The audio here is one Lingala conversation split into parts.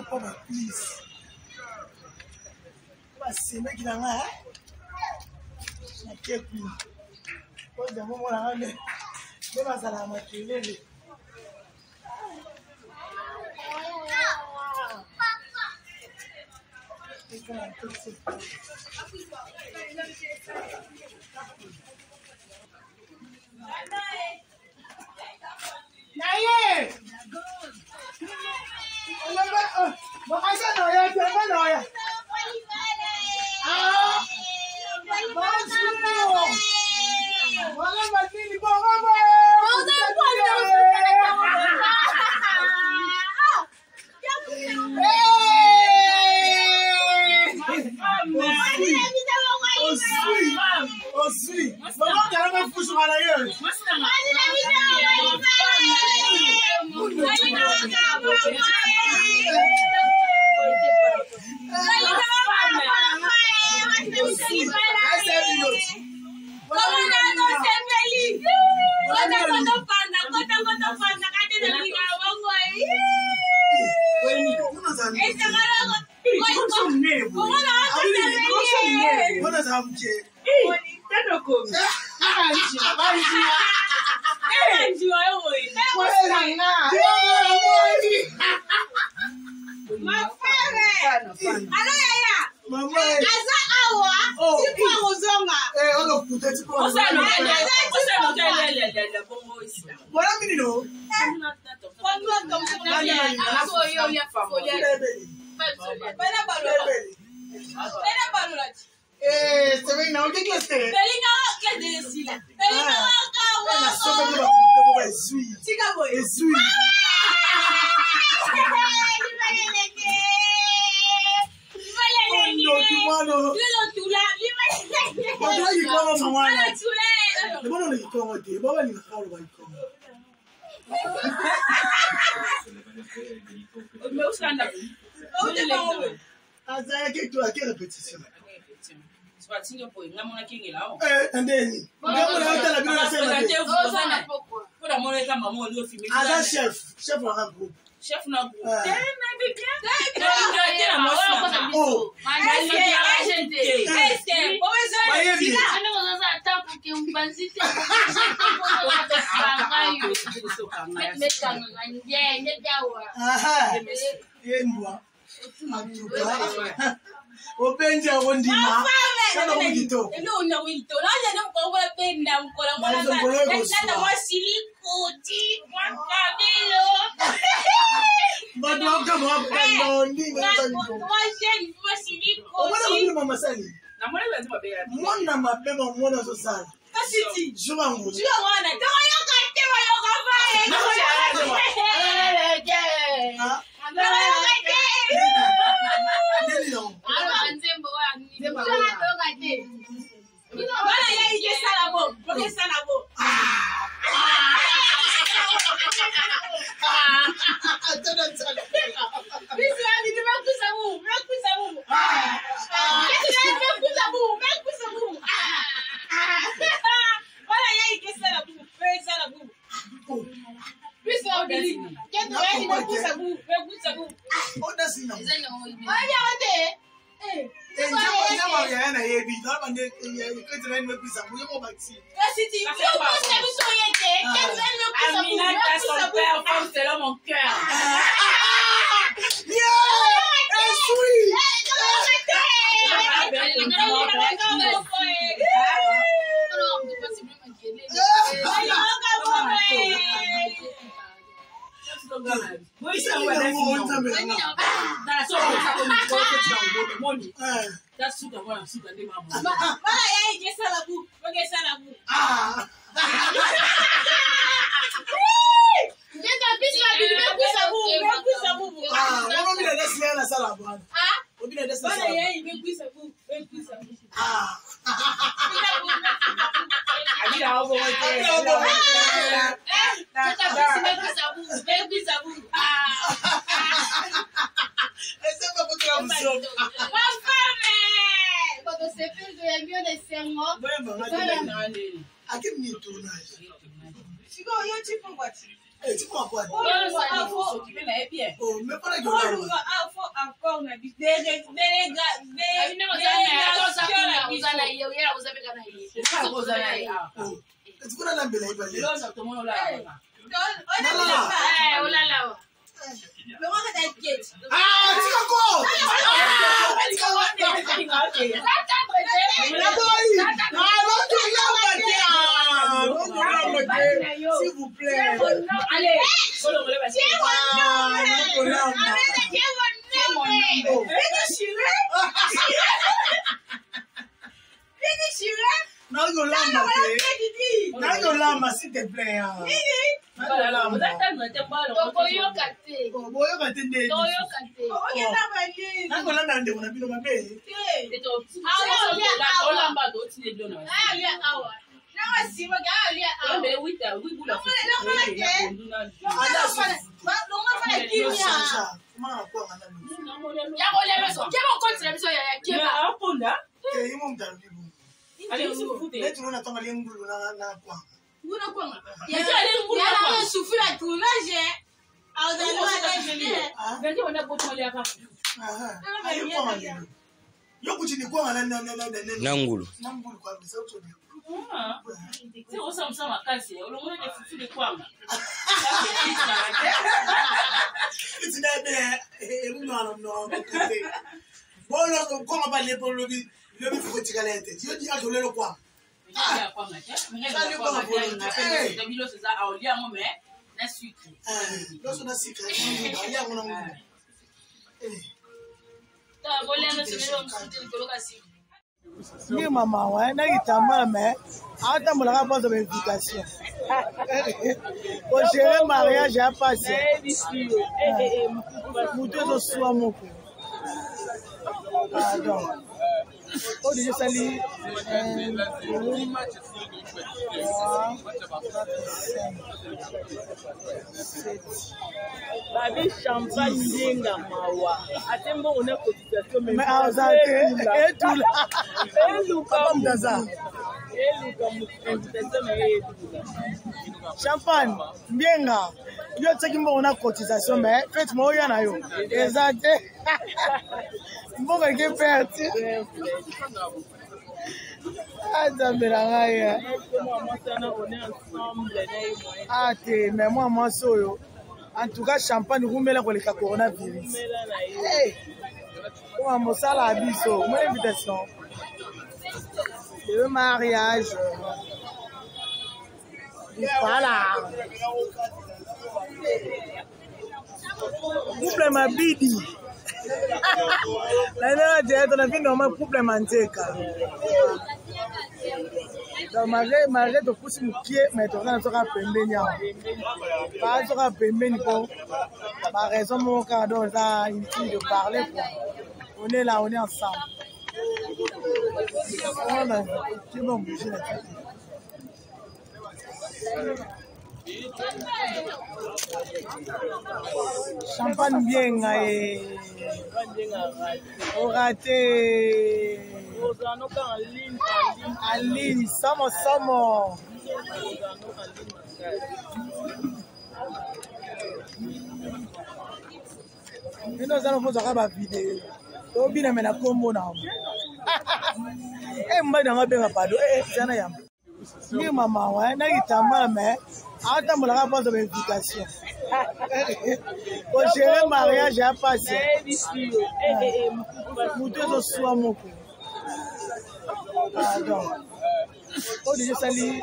papa, please. C'est mec qui n'a rien. Je n'ai plus. Moi, j'ai un moment là, mais je vais à la matinée. Naye! S'il vous plaît. Allez. Lamba, s'il te plaît. Nangulu. Ni maman, ouais, n'a pas mal, mais attends, la réponse de l'invitation. Au gérer mariage, à passer. Nous deux au soir, mon coup. Pardon. Oh, déjà, salut. Babi champagne yenga mawa. Atembo on a cotisation mais tout là. Champagne yenga. Yo tsaki on a cotisation mais faites moi yana yo. Exact. Bon que perte. Ah, mais moi, soyo. En tout cas, champagne, vous mettez le coronavirus. Hey, comment ça la biso? Mon invitation. Le mariage. Voilà. Couple ma bidi. La dernière on a vu normal couple manteka. Donc malgré de pousser mon pied, mais on a sera pembeni. Pas sera pembeni pour ma raison mon cadeau ça inutile de parler quoi. On est là, on est ensemble. On a qui m'ont bougé là. Champagne bien on raté en ligne samo mais nous allons faire une vidéo to bina mena kombo na mba na nga pado sana yam ni maman ouais na kitamba mais attends la réponse de l'invitation. Au gérer mariage à passer. Nous deux au soir, mon coup. Pardon. Oh, déjà, salut.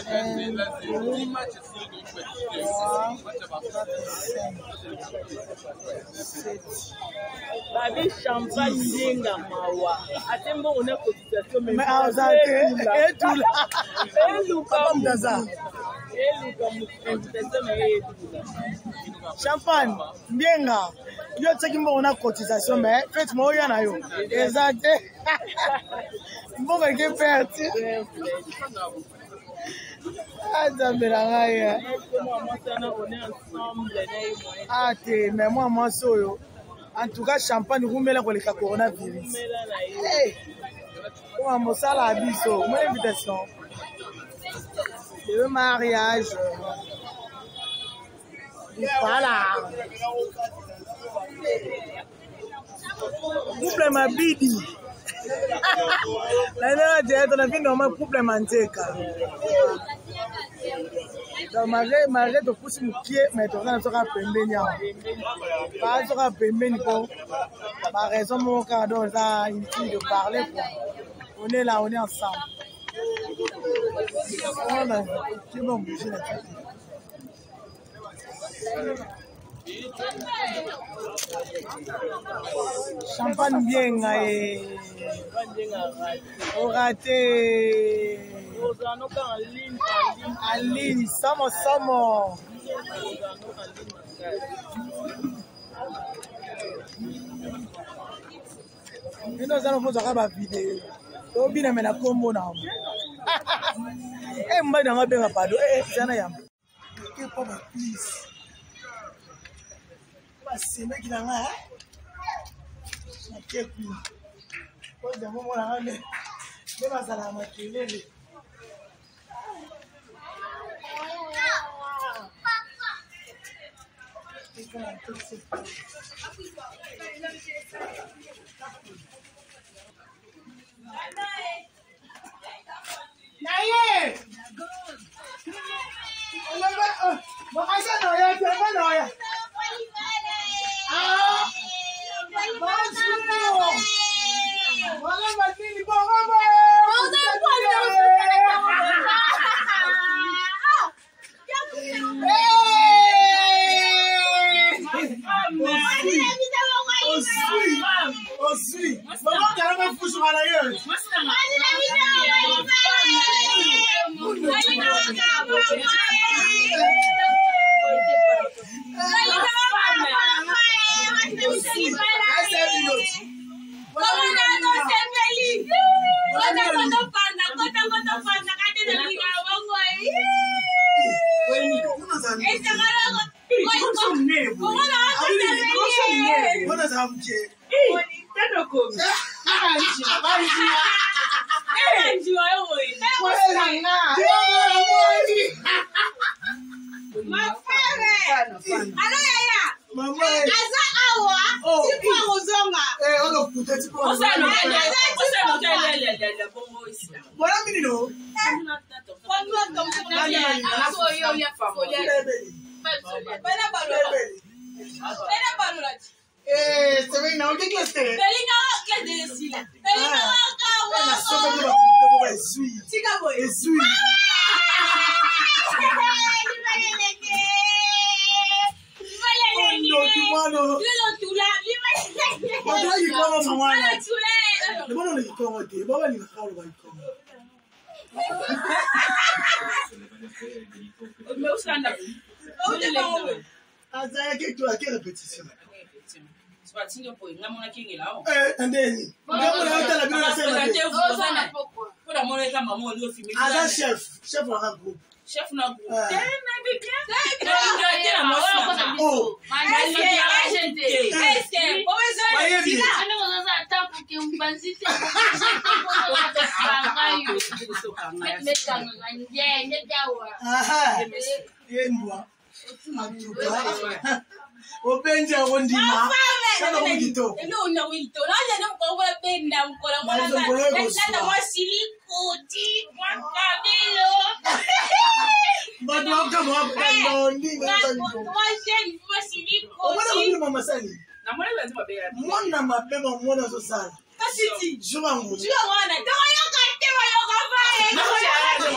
Babi champagne yenga mawa. Atembo on a cotisation mais tout là. Champagne, bien là. Yo tsaki on a cotisation mais faites moi yana yo. Exact. Bon que perte. Ah, mais moi soyo. En tout cas, champagne, vous mettez le coronavirus. Hey, comment ça la biso? Mon invitation. Le mariage. Voilà. couple mabidi. La nana on a vu normal couple manteka. Donc malgré de pousser mon pied, mais on a sera pembeni. Pas sera pembeni pour ma raison mon cadeau ça inutile de parler. On est là, on est ensemble. Champagne bien au raté en ligne samo et nous allons faire une vidéo au bien mais la combo na eh mba na ngabe ngapado jana yam ke papa please basema kilanga na kepi ko de momo na ngane me basala makelele Naye! Makasya no ya, tiyan no ya. Ah! Masyo! Wala matini po ka ba? Oh, sweet. Maman, tu as pas foutu à l'ailleurs. Quelle répétition? Chef chef na groupe. Openja wondima sana wikito no wito na na ko ko benda mkola mwana na mwasiliko ti mwakabelo bado kama hapo ndinga mwasheni mwasiliko mwana mama sali na mwana lazima bela mwana mapema mwana so sana kasiti jua mwana dawa yakate wa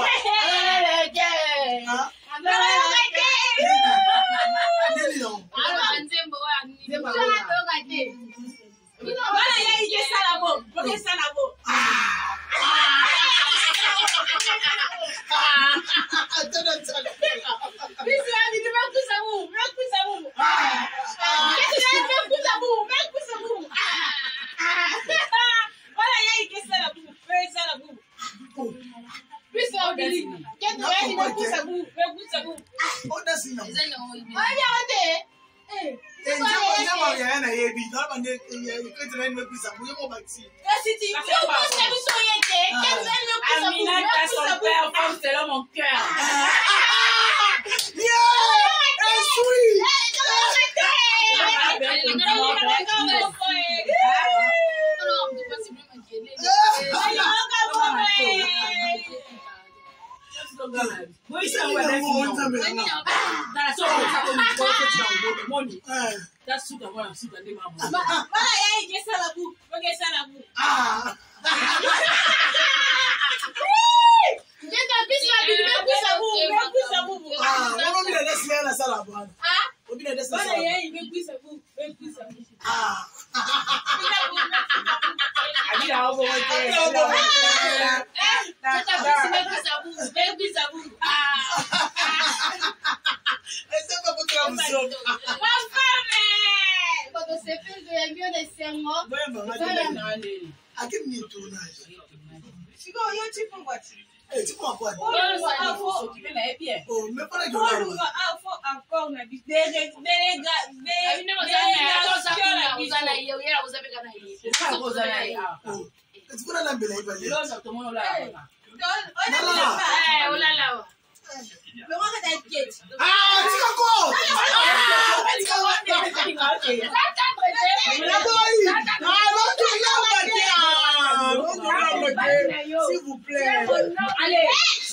S'il vous plaît. Allez.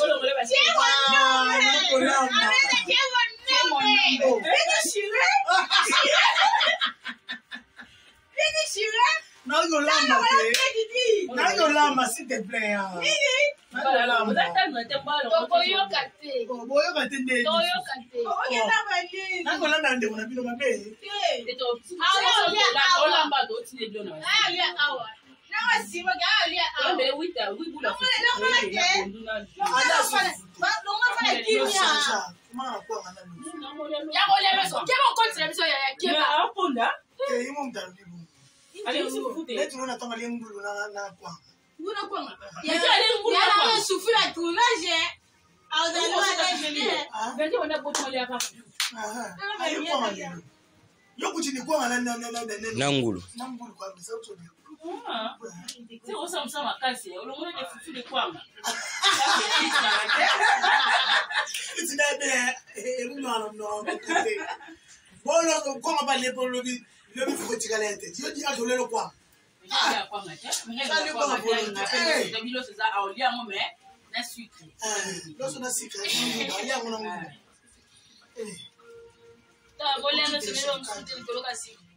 Nagolamba, s'il te plaît. Nangulu. Tá, vou ler no seu colocar assim.